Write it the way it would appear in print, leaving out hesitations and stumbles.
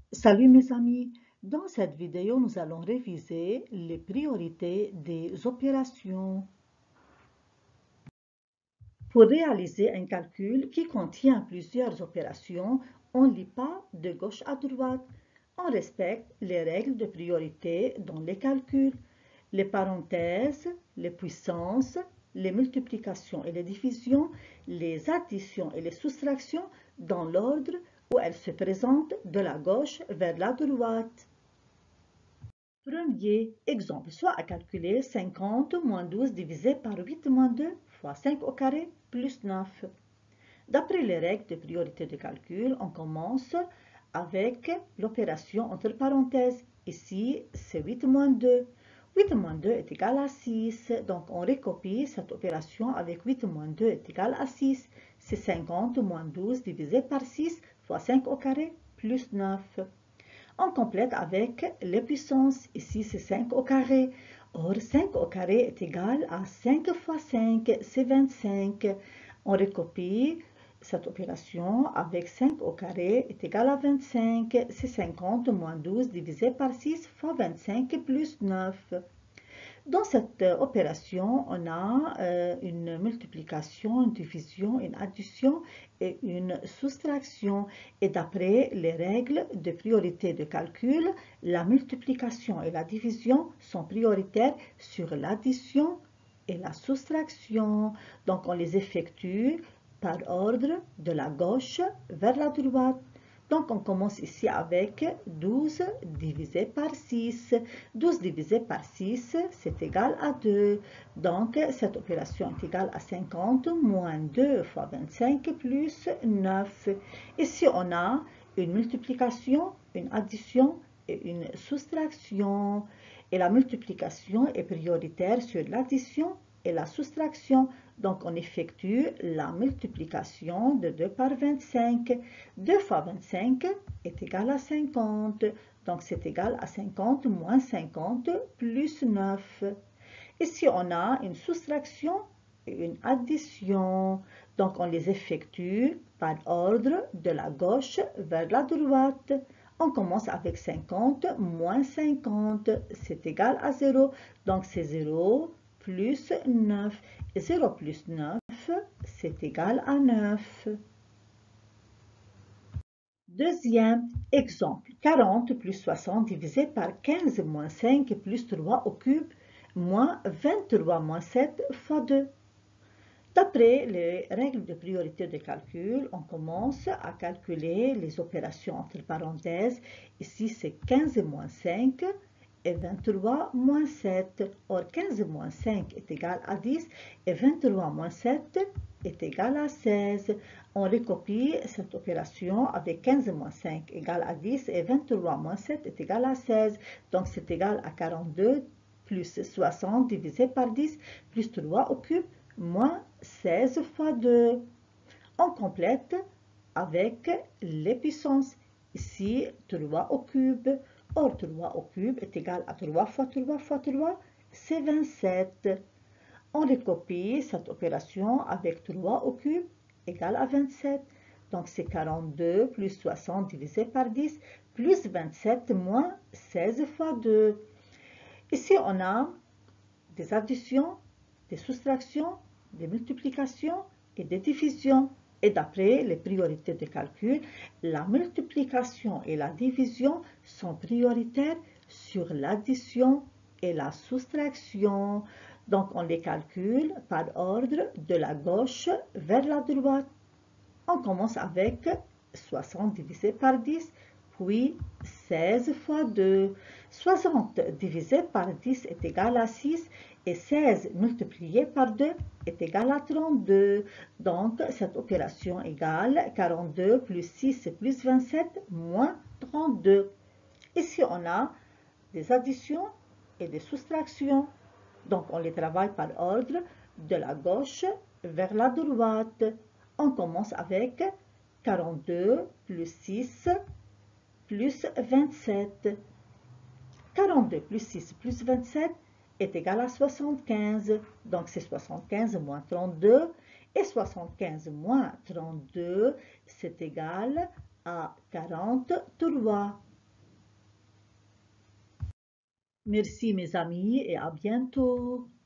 Salut mes amis, dans cette vidéo nous allons réviser les priorités des opérations. Pour réaliser un calcul qui contient plusieurs opérations, on ne lit pas de gauche à droite. On respecte les règles de priorité dans les calculs, les parenthèses, les puissances, les multiplications et les divisions, les additions et les soustractions dans l'ordre où elles se présentent de la gauche vers la droite. Premier exemple, soit à calculer 50 moins 12 divisé par 8 moins 2 fois 5 au carré plus 9. D'après les règles de priorité de calcul, on commence avec l'opération entre parenthèses. Ici, c'est 8 moins 2. 8 moins 2 est égal à 6. Donc, on recopie cette opération avec 8 moins 2 est égal à 6. C'est 50 moins 12 divisé par 6 fois 5 au carré plus 9. On complète avec les puissances. Ici, c'est 5 au carré. Or, 5 au carré est égal à 5 fois 5, c'est 25. On recopie cette opération avec 5 au carré est égal à 25. C'est 50 moins 12 divisé par 6 fois 25 plus 9. Dans cette opération, on a une multiplication, une division, une addition et une soustraction. Et d'après les règles de priorité de calcul, la multiplication et la division sont prioritaires sur l'addition et la soustraction. Donc, on les effectue par ordre de la gauche vers la droite. Donc, on commence ici avec 12 divisé par 6. 12 divisé par 6, c'est égal à 2. Donc, cette opération est égale à 50 moins 2 fois 25 plus 9. Ici, on a une multiplication, une addition et une soustraction. Et la multiplication est prioritaire sur l'addition et la soustraction. Donc, on effectue la multiplication de 2 par 25. 2 fois 25 est égal à 50. Donc, c'est égal à 50 moins 50 plus 9. Ici, on a une soustraction et une addition. Donc, on les effectue par ordre de la gauche vers la droite. On commence avec 50 moins 50. C'est égal à 0. Donc, c'est 0 plus 9. Et 0 plus 9, c'est égal à 9. Deuxième exemple, 40 plus 60 divisé par 15 moins 5 plus 3 au cube moins 23 moins 7 fois 2. D'après les règles de priorité de calcul, on commence à calculer les opérations entre parenthèses. Ici, c'est 15 moins 5 et 23 moins 7. Or, 15 moins 5 est égal à 10 et 23 moins 7 est égal à 16. On recopie cette opération avec 15 moins 5 égale à 10 et 23 moins 7 est égal à 16. Donc, c'est égal à 42 plus 60 divisé par 10 plus 3 au cube moins 16 fois 2. On complète avec les puissances. Ici, 3 au cube. Or, 3 au cube est égal à 3 fois 3 fois 3, c'est 27. On recopie cette opération avec 3 au cube égale à 27. Donc, c'est 42 plus 60 divisé par 10 plus 27 moins 16 fois 2. Ici, on a des additions, des soustractions, des multiplications et des divisions. Et d'après les priorités de calcul, la multiplication et la division sont prioritaires sur l'addition et la soustraction. Donc, on les calcule par ordre de la gauche vers la droite. On commence avec 60 divisé par 10, puis 16 fois 2. 60 divisé par 10 est égal à 6 et 16 multiplié par 2 est égal à 32. Donc, cette opération égale 42 plus 6 plus 27 moins 32. Ici, on a des additions et des soustractions. Donc, on les travaille par ordre de la gauche vers la droite. On commence avec 42 plus 6 plus 27. 42 plus 6 plus 27 est égal à 75. Donc, c'est 75 moins 32. Et 75 moins 32, c'est égal à 43. Merci mes amis et à bientôt.